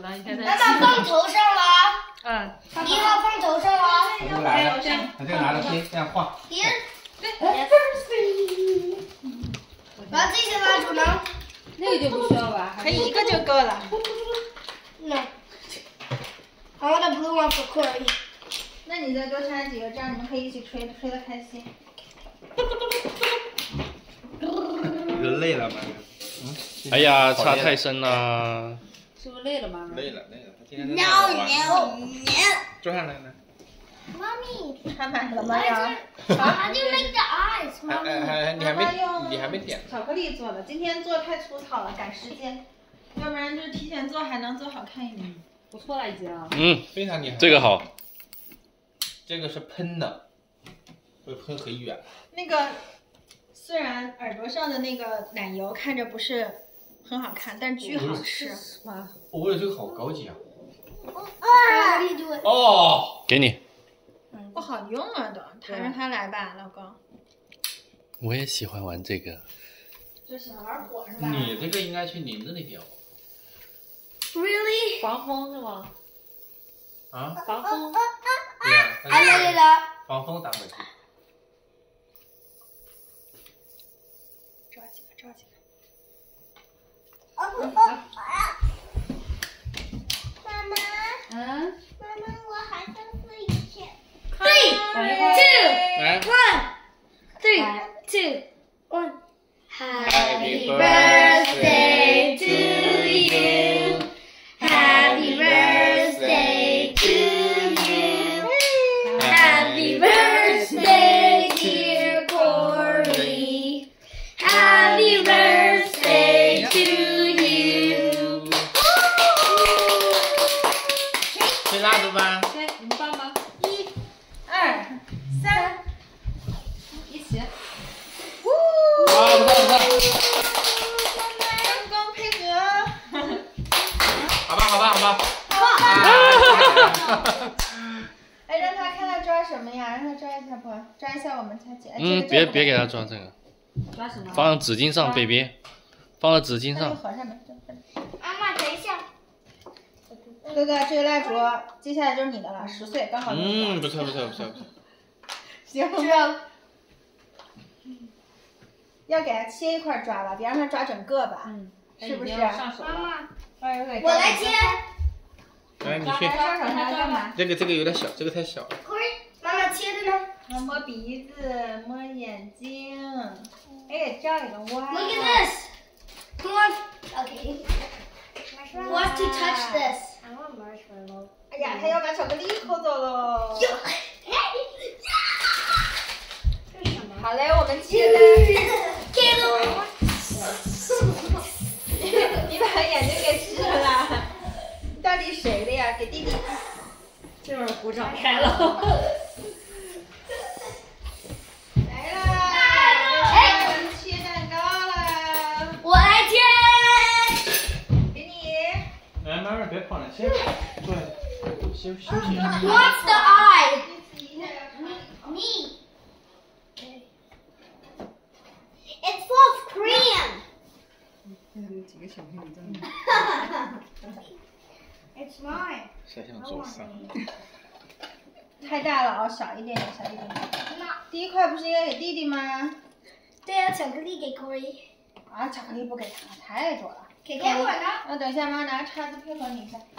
当一天在。 妈妈放头上了。 嗯。 1号放头上了。 这个来了，把这个拿着贴，这样画。 对。然后这些蜡烛呢？ 那个就不需要吧？ 可以一个就够了。 No. I want a blue one for Corey. 那你再多插几个，这样你们可以一起吹，吹得开心。 人累了吗？ 哎呀，插太深了。 是不是累了妈妈？ 累了。今天在 No. 坐上来来。 Mommy. 插满了吗？呀。 How do you make the eyes, 你还没点。 巧克力做的，今天做太粗糙了，赶时间，要不然就提前做还能做好看一点。 不错了已经。 非常厉害。 这个好。 这个是喷的，会喷很远。 那个虽然耳朵上的那个奶油看着不是很好看，但巨好吃。 哇！ 我这个好高级啊！ 哦。 给你。 不好用啊都，让他来吧，老公。 我也喜欢玩这个。 就喜欢玩火是吧？ 你这个应该去林子里点。 Really? 防风是吗？ 啊？ 防风。 对呀。 I made it up. 防风打回去。 抓起来，抓起来。 妈妈。 嗯。 妈妈，我还想睡一天。 来。 3, 2, 1. Happy birthday to you. Happy birthday to you. Happy birthday, dear Corey. Happy birthday to you. 吹蜡烛吧。 对，你们放吧。 1、2、3， 一起。 啊，不错。 分工配合。 好吧。 哎，让他看他抓什么呀？让他抓一下不？抓一下我们才姐。 别给他抓这个。 抓什么？ 放纸巾上 ，baby。放到纸巾那就上。 合上吧。 妈妈，等一下。 哥哥，这个蜡烛接下来就是你的了，10岁刚好。 不错。 行。 这样。 要给他切一块抓吧，别让他抓整个吧。是不是？ 上手了。 妈妈， 我我来切。 来，你去。 上手他干嘛？ 这个有点小，这个太小了。 妈妈切的呢？ 摸鼻子，摸眼睛。哎，这样一个哇。 Look at this. Who wants? Okay. Who wants to touch this? I want marshmallow. 哎呀，他要把巧克力抠走喽。好嘞，我们切的。你把眼睛给吃了，到底谁的呀？给弟弟。 这会儿鼓掌开了。 来啦！我们切蛋糕了。 我来切。 给你。 来，妈妈别跑了，先坐下，休息。 Who wants the eye? Me. It's full of cream. 有几个小朋友在那。 It's mine. 摄像走上。 太大了哦，小一点，小一点。第一块不是应该给弟弟吗？ 对啊，巧克力给 Corey。 啊，巧克力不给他，太多了。 给我呢？ 等一下，妈拿叉子配合你一下。